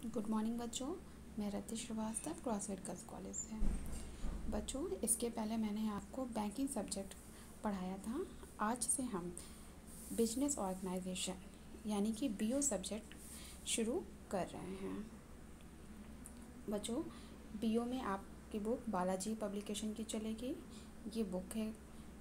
Good morning बच्चों। मैं Rati Srivastava Crosthwaite girls college से। बच्चों, इसके पहले मैंने आपको बैंकिंग सब्जेक्ट पढ़ाया था। आज से हम बिजनेस ऑर्गेनाइजेशन यानी कि बीओ सब्जेक्ट शुरू कर रहे हैं। बच्चों, बीओ में आपकी बुक बालाजी पब्लिकेशन की चलेगी। ये बुक है।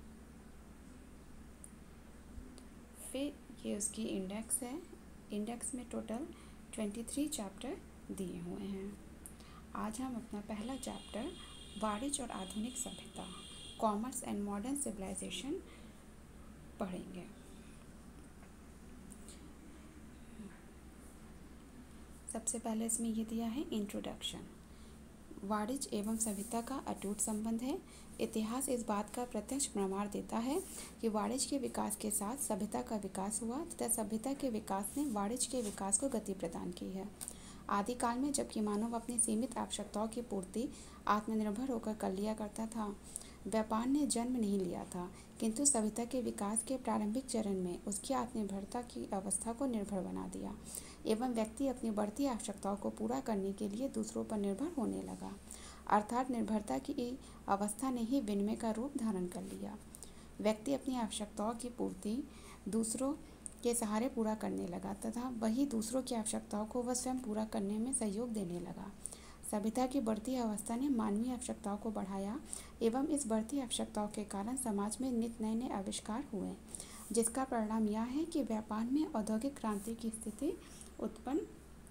फिर ये उसकी इंडेक्स है। इंडेक्स में टोटल 23 चैप्टर दिए हुए हैं। आज हम अपना पहला चैप्टर वाणिज्य और आधुनिक सभ्यता, कॉमर्स एंड मॉडर्न सिविलाइजेशन पढ़ेंगे। सबसे पहले इसमें ये दिया है इंट्रोडक्शन। वाणिज्य एवं सभ्यता का अटूट संबंध है। इतिहास इस बात का प्रत्यक्ष प्रमाण देता है कि वाणिज्य के विकास के साथ सभ्यता का विकास हुआ तथा सभ्यता के विकास ने वाणिज्य के विकास को गति प्रदान की है। आदिकाल में जबकि मानव अपनी सीमित आवश्यकताओं की पूर्ति आत्मनिर्भर होकर कर लिया करता था, व्यापार ने जन्म नहीं लिया था, किंतु सभ्यता के विकास के प्रारंभिक चरण में उसकी आत्मनिर्भरता की अवस्था को निर्भर बना दिया एवं व्यक्ति अपनी बढ़ती आवश्यकताओं को पूरा करने के लिए दूसरों पर निर्भर होने लगा। अर्थात निर्भरता की अवस्था ने ही विनिमय का रूप धारण कर लिया। व्यक्ति अपनी आवश्यकताओं की पूर्ति दूसरों के सहारे पूरा करने लगा तथा वही दूसरों की आवश्यकताओं को वह स्वयं पूरा करने में सहयोग देने लगा। सभ्यता की बढ़ती अवस्था ने मानवीय आवश्यकताओं को बढ़ाया एवं इस बढ़ती आवश्यकताओं के कारण समाज में नित नए नए आविष्कार हुए, जिसका परिणाम यह है कि व्यापार में औद्योगिक क्रांति की स्थिति उत्पन्न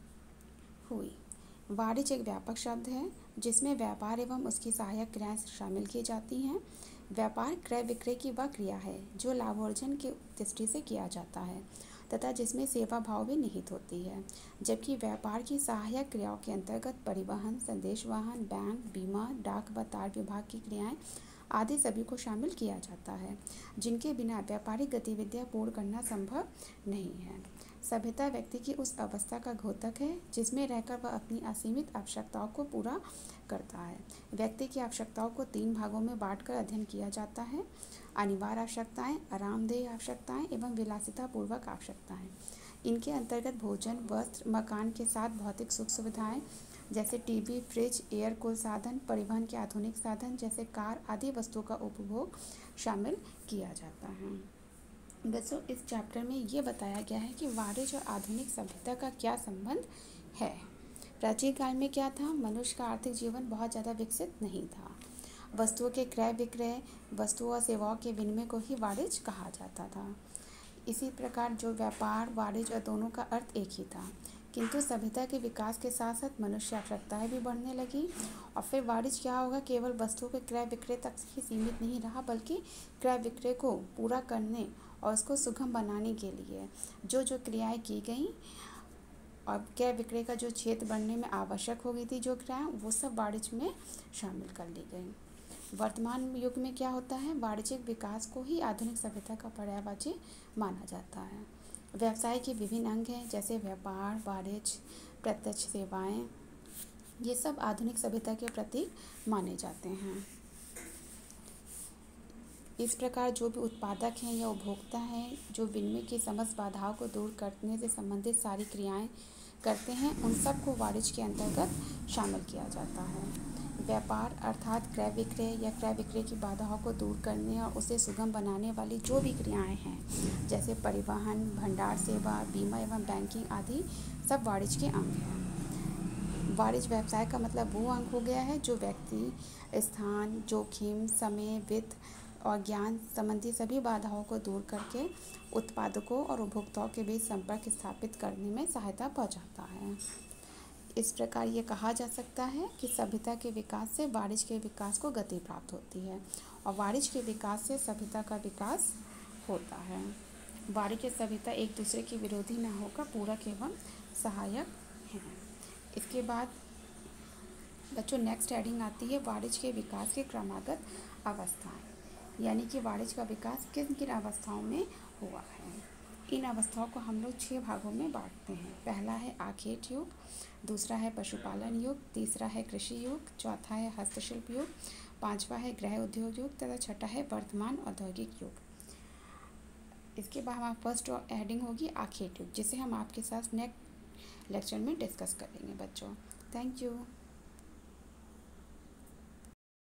हुई। वाणिज्य एक व्यापक शब्द है जिसमें व्यापार एवं उसकी सहायक क्रियाएं शामिल की जाती हैं। व्यापार क्रय विक्रय की वह क्रिया है जो लाभोर्जन की दृष्टि से किया जाता है तथा जिसमें सेवा भाव भी निहित होती है, जबकि व्यापार की सहायक क्रियाओं के अंतर्गत परिवहन, संदेश वाहन, बैंक, बीमा, डाक व तार विभाग की क्रियाएं आदि सभी को शामिल किया जाता है, जिनके बिना व्यापारिक गतिविधियां पूर्ण करना संभव नहीं है। सभ्यता व्यक्ति की उस अवस्था का द्योतक है जिसमें रहकर वह अपनी असीमित आवश्यकताओं को पूरा करता है। व्यक्ति की आवश्यकताओं को 3 भागों में बांटकर अध्ययन किया जाता है: अनिवार्य आवश्यकताएं, आरामदेह आवश्यकताएं एवं विलासिता पूर्वक आवश्यकताएं। इनके अंतर्गत भोजन, वस्त्र, मकान के साथ भौतिक सुख सुविधाएं जैसे टीवी, फ्रिज, एयर कूल साधन, परिवहन के आधुनिक साधन जैसे कार आदि वस्तुओं का उपभोग शामिल किया जाता है। बच्चों, इस चैप्टर में ये बताया गया है कि वाणिज्य और आधुनिक सभ्यता का क्या संबंध है। प्राचीन काल में क्या था? मनुष्य का आर्थिक जीवन बहुत ज़्यादा विकसित नहीं था। वस्तुओं के क्रय विक्रय, वस्तुओं और सेवाओं के विनिमय को ही वाणिज्य कहा जाता था। इसी प्रकार जो व्यापार, वाणिज्य और दोनों का अर्थ एक ही था, किंतु सभ्यता के विकास के साथ साथ मनुष्य आवश्यकताएं भी बढ़ने लगी और फिर वाणिज्य क्या होगा, केवल वस्तुओं के क्रय विक्रय तक ही सीमित नहीं रहा, बल्कि क्रय विक्रय को पूरा करने और उसको सुगम बनाने के लिए जो जो क्रियाएं की गई और क्रय विक्रय का जो क्षेत्र बनने में आवश्यक हो गई थी जो क्रियाएं, वो सब वाणिज्य में शामिल कर ली गई। वर्तमान युग में क्या होता है? वाणिज्यिक विकास को ही आधुनिक सभ्यता का पर्यायवाची माना जाता है। व्यवसाय के विभिन्न अंग हैं जैसे व्यापार, वाणिज्य, प्रत्यक्ष सेवाएं, ये सब आधुनिक सभ्यता के प्रतीक माने जाते हैं। इस प्रकार जो भी उत्पादक हैं या उपभोक्ता हैं जो विनिमय की समस्त बाधाओं को दूर करने से संबंधित सारी क्रियाएं करते हैं, उन सब को वाणिज्य के अंतर्गत शामिल किया जाता है। व्यापार अर्थात क्रय विक्रय या क्रय विक्रय की बाधाओं को दूर करने और उसे सुगम बनाने वाली जो भी क्रियाएं हैं जैसे परिवहन, भंडार सेवा, बीमा एवं बैंकिंग आदि सब वाणिज्य के अंग हैं। वाणिज्य व्यवसाय का मतलब वो अंग हो गया है जो व्यक्ति, स्थान, जोखिम, समय, वित्त और ज्ञान संबंधी सभी बाधाओं को दूर करके उत्पादकों और उपभोक्ताओं के बीच संपर्क स्थापित करने में सहायता पहुंचाता है। इस प्रकार ये कहा जा सकता है कि सभ्यता के विकास से वाणिज्य के विकास को गति प्राप्त होती है और वाणिज्य के विकास से सभ्यता का विकास होता है। वाणिज्य सभ्यता एक दूसरे के विरोधी न होकर पूरक एवं सहायक हैं। इसके बाद बच्चों नेक्स्ट हेडिंग आती है वाणिज्य के विकास के क्रमागत अवस्थाएं, यानी कि वाणिज्य का विकास किन किन अवस्थाओं में हुआ है। इन अवस्थाओं को हम लोग 6 भागों में बांटते हैं। पहला है आखेट युग, दूसरा है पशुपालन युग, तीसरा है कृषि युग, चौथा है हस्तशिल्प युग, 5वां है गृह उद्योग युग तथा छठा है वर्तमान औद्योगिक युग। इसके बाद हमारा फर्स्ट हेडिंग होगी आखेट युग, जिसे हम आपके साथ लेक्चर में डिस्कस करेंगे बच्चों। Thank you.